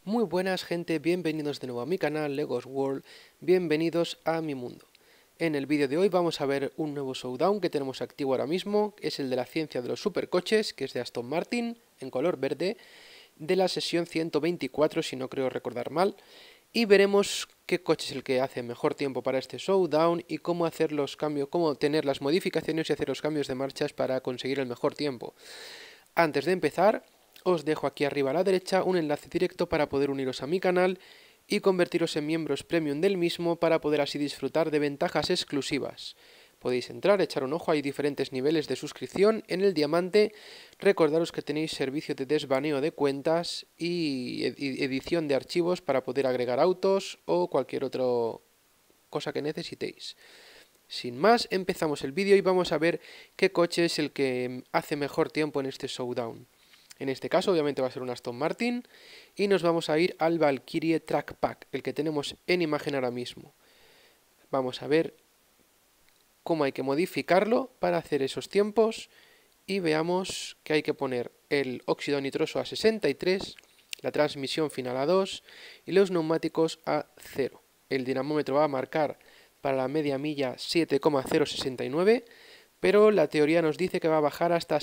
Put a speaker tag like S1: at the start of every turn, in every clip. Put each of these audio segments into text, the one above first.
S1: Muy buenas gente, bienvenidos de nuevo a mi canal Legos World, bienvenidos a mi mundo. En el vídeo de hoy vamos a ver un nuevo showdown que tenemos activo ahora mismo, que es el de la ciencia de los supercoches, que es de Aston Martin, en color verde, de la sesión 124 si no creo recordar mal, y veremos qué coche es el que hace mejor tiempo para este showdown y cómo hacer los cambios, cómo tener las modificaciones y hacer los cambios de marchas para conseguir el mejor tiempo. Antes de empezar, os dejo aquí arriba a la derecha un enlace directo para poder uniros a mi canal y convertiros en miembros premium del mismo para poder así disfrutar de ventajas exclusivas. Podéis entrar, echar un ojo, hay diferentes niveles de suscripción. En el diamante, recordaros que tenéis servicio de desbaneo de cuentas y edición de archivos para poder agregar autos o cualquier otra cosa que necesitéis. Sin más, empezamos el vídeo y vamos a ver qué coche es el que hace mejor tiempo en este showdown. En este caso obviamente va a ser un Aston Martin y nos vamos a ir al Valkyrie Track Pack, el que tenemos en imagen ahora mismo. Vamos a ver cómo hay que modificarlo para hacer esos tiempos y veamos que hay que poner el óxido nitroso a 63, la transmisión final a 2 y los neumáticos a 0. El dinamómetro va a marcar para la media milla 7,069, pero la teoría nos dice que va a bajar hasta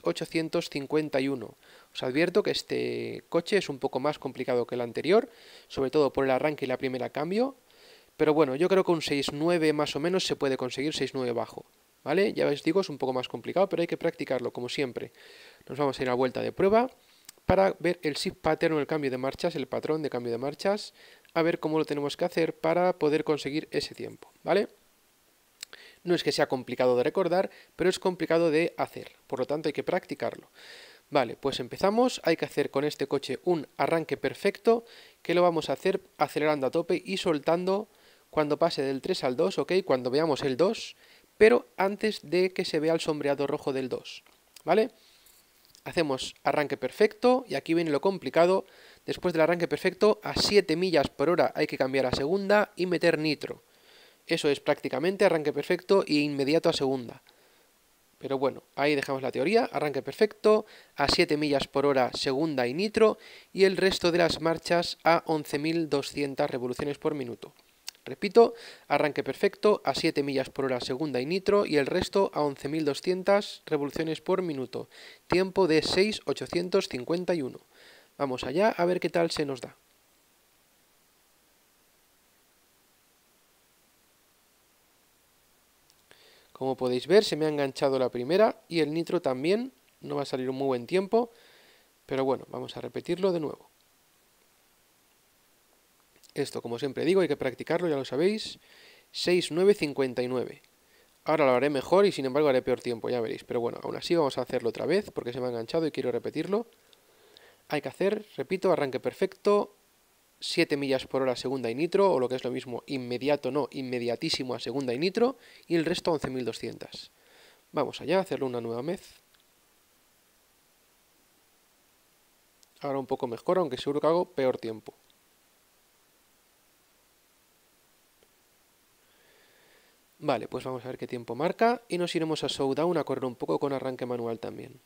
S1: 6,851. Os advierto que este coche es un poco más complicado que el anterior, sobre todo por el arranque y la primera cambio, pero bueno, yo creo que un 6,9 más o menos se puede conseguir, 6,9 bajo, ¿vale? Ya os digo, es un poco más complicado, pero hay que practicarlo, como siempre. Nos vamos a ir a vuelta de prueba para ver el shift pattern o el cambio de marchas, el patrón de cambio de marchas, a ver cómo lo tenemos que hacer para poder conseguir ese tiempo, ¿vale? No es que sea complicado de recordar, pero es complicado de hacer, por lo tanto hay que practicarlo. Vale, pues empezamos, hay que hacer con este coche un arranque perfecto, que lo vamos a hacer acelerando a tope y soltando cuando pase del 3 al 2, ¿ok? Cuando veamos el 2, pero antes de que se vea el sombreado rojo del 2, ¿vale? Hacemos arranque perfecto y aquí viene lo complicado. Después del arranque perfecto, a 7 millas por hora hay que cambiar a segunda y meter nitro. Eso es prácticamente arranque perfecto e inmediato a segunda. Pero bueno, ahí dejamos la teoría, arranque perfecto, a 7 millas por hora segunda y nitro, y el resto de las marchas a 11.200 revoluciones por minuto. Repito, arranque perfecto, a 7 millas por hora segunda y nitro, y el resto a 11.200 revoluciones por minuto. Tiempo de 6,851. Vamos allá a ver qué tal se nos da. Como podéis ver, se me ha enganchado la primera y el nitro también. No va a salir un muy buen tiempo, pero bueno, vamos a repetirlo de nuevo. Esto, como siempre digo, hay que practicarlo, ya lo sabéis. 6,959. Ahora lo haré mejor y sin embargo haré peor tiempo, ya veréis. Pero bueno, aún así vamos a hacerlo otra vez porque se me ha enganchado y quiero repetirlo. Hay que hacer, repito, arranque perfecto, 7 millas por hora segunda y nitro, o lo que es lo mismo, inmediato no, inmediatísimo a segunda y nitro, y el resto a 11.200. Vamos allá a hacerlo una nueva vez. Ahora un poco mejor, aunque seguro que hago peor tiempo. Vale, pues vamos a ver qué tiempo marca y nos iremos a showdown a correr un poco con arranque manual también.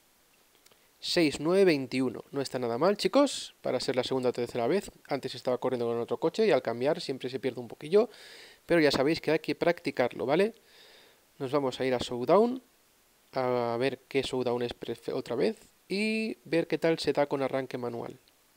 S1: 6,921. No está nada mal, chicos, para ser la segunda o tercera vez. Antes estaba corriendo con otro coche y al cambiar siempre se pierde un poquillo, pero ya sabéis que hay que practicarlo, ¿vale? Nos vamos a ir a showdown, a ver qué showdown es otra vez y ver qué tal se da con arranque manual.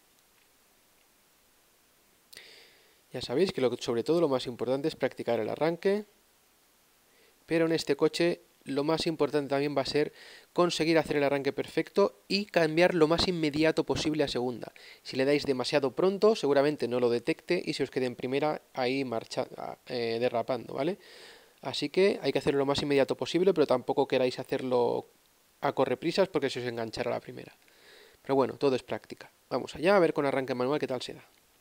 S1: Ya sabéis que sobre todo lo más importante es practicar el arranque, pero en este coche lo más importante también va a ser conseguir hacer el arranque perfecto y cambiar lo más inmediato posible a segunda. Si le dais demasiado pronto, seguramente no lo detecte y se os quede en primera ahí derrapando, ¿vale? Así que hay que hacerlo lo más inmediato posible, pero tampoco queráis hacerlo a correprisas porque se os enganchará la primera. Pero bueno, todo es práctica. Vamos allá a ver con arranque manual qué tal se da.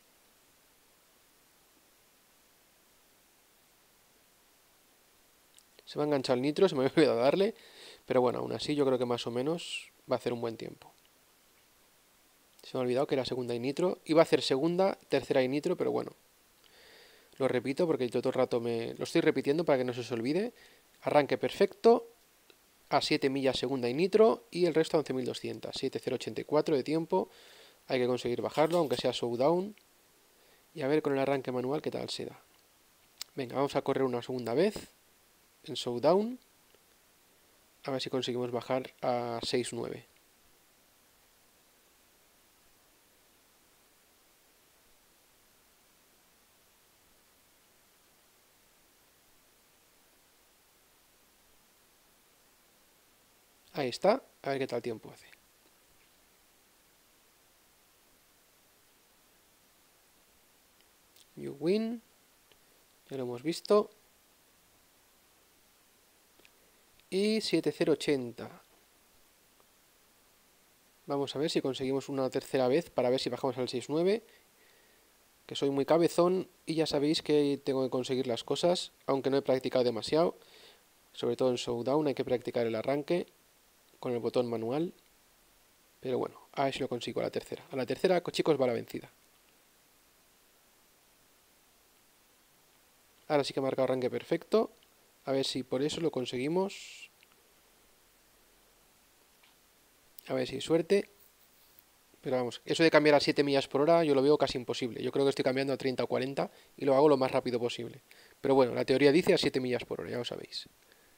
S1: Se me ha enganchado el nitro, se me había olvidado darle, pero bueno, aún así yo creo que más o menos va a hacer un buen tiempo. Se me ha olvidado que era segunda y nitro. Iba a hacer segunda, tercera y nitro, pero bueno. Lo repito porque todo el rato lo estoy repitiendo para que no se os olvide. Arranque perfecto, a 7 millas segunda y nitro, y el resto a 11.200. 7,084 de tiempo, Hay que conseguir bajarlo, aunque sea showdown. Y a ver con el arranque manual qué tal se da. Venga, vamos a correr una segunda vez en showdown. A ver si conseguimos bajar a 6-9. Ahí está, a ver qué tal tiempo hace. You win, ya lo hemos visto. Y 7080. Vamos a ver si conseguimos una tercera vez para ver si bajamos al 6-9. Que soy muy cabezón y ya sabéis que tengo que conseguir las cosas, aunque no he practicado demasiado. Sobre todo en showdown hay que practicar el arranque con el botón manual. Pero bueno, a ver si lo consigo a la tercera. A la tercera, chicos, va la vencida. Ahora sí que he marcado arranque perfecto. A ver si por eso lo conseguimos. A ver si hay suerte. Pero vamos, eso de cambiar a 7 millas por hora yo lo veo casi imposible. Yo creo que estoy cambiando a 30 o 40 y lo hago lo más rápido posible. Pero bueno, la teoría dice a 7 millas por hora, ya lo sabéis.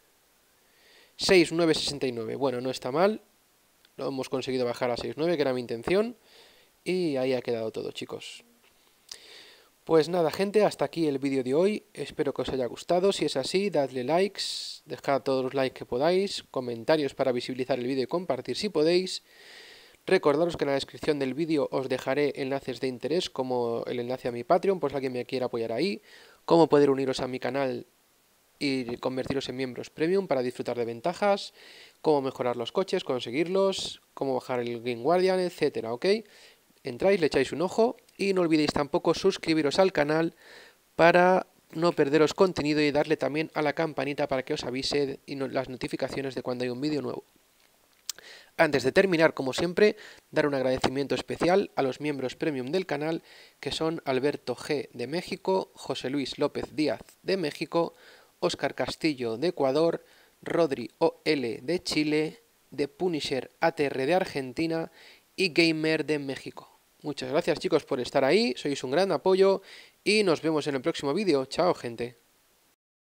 S1: 6,969. Bueno, no está mal. Lo hemos conseguido bajar a 6,9, que era mi intención. Y ahí ha quedado todo, chicos. Pues nada, gente, hasta aquí el vídeo de hoy. Espero que os haya gustado. Si es así, dadle likes, dejad todos los likes que podáis, comentarios para visibilizar el vídeo y compartir si podéis. Recordaros que en la descripción del vídeo os dejaré enlaces de interés, como el enlace a mi Patreon, por si alguien me quiere apoyar ahí, cómo poder uniros a mi canal y convertiros en miembros premium para disfrutar de ventajas, cómo mejorar los coches, conseguirlos, cómo bajar el Game Guardian, etcétera, ¿ok? Entráis, le echáis un ojo y no olvidéis tampoco suscribiros al canal para no perderos contenido y darle también a la campanita para que os avise las notificaciones de cuando hay un vídeo nuevo. Antes de terminar, como siempre, dar un agradecimiento especial a los miembros premium del canal, que son Alberto G. de México, José Luis López Díaz de México, Óscar Castillo de Ecuador, Rodri OL de Chile, The Punisher ATR de Argentina y Gamer de México. Muchas gracias, chicos, por estar ahí, sois un gran apoyo y nos vemos en el próximo vídeo. Chao, gente.